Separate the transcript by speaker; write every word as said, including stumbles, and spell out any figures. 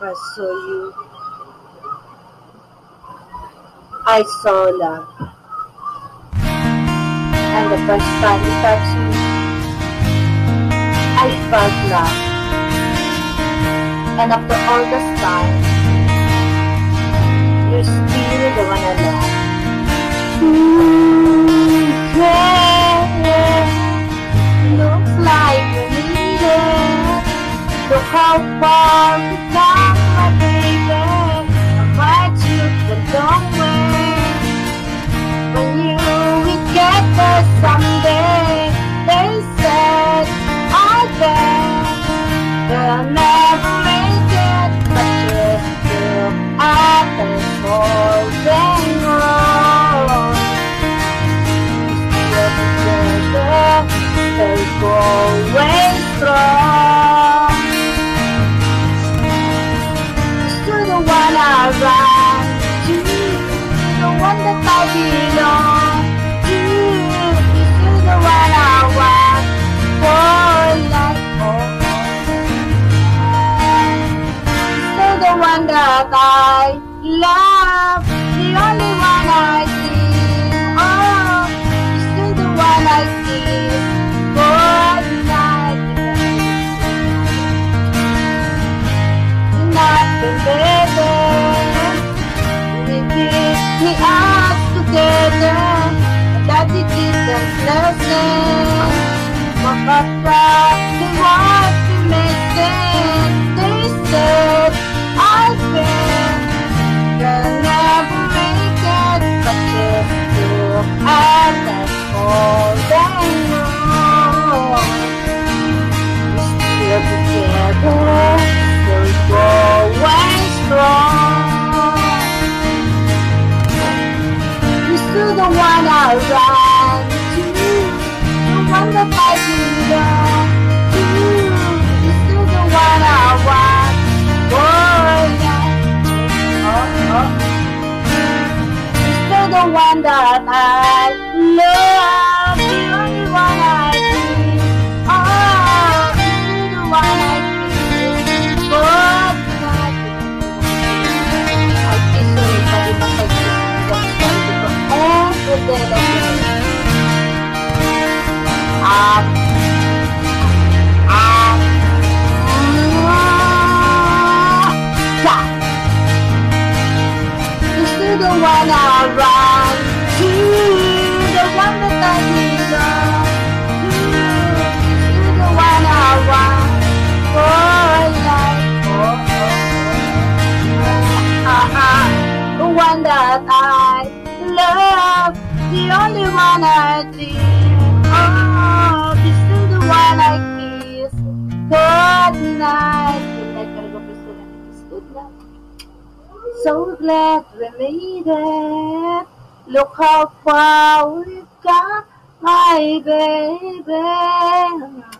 Speaker 1: I saw you, I saw love, and the first time you touched me, I felt love, and after all this time, you're still the one I love. Mm, yeah, looks like we need it. Look how far we've come, my baby. I might you the long way. When you will get there someday, they said, I bet they'll never make it, but just look at this holding on. Still together, they go way strong. To the one I run to, the one that I belong to, to the one I want for life. To the one that I love, the only one I dream of, to the one I kiss good night. Nothing better. We did the us together, that it didn't listen. But back to what we made sense. They said, I bet they'll never make it, but just look at us holding on. We're still together, we're going strong. To the one I run to, the one that I belong to, to the one I want for life. Oh, oh. To the one that I love, the only one I need. Oh, to the one I kiss good night. I kiss everybody, but I kiss every day that you um, um, yeah. This is the one I run to, the one that I belong to, this is the one I want for life. Oh, oh, oh. Uh-huh. The one that I love, the only one I dream of, this is the one I kiss good night. Good night, gotta go pursue and kiss good night. So glad we made it. Look how far we've come, my baby.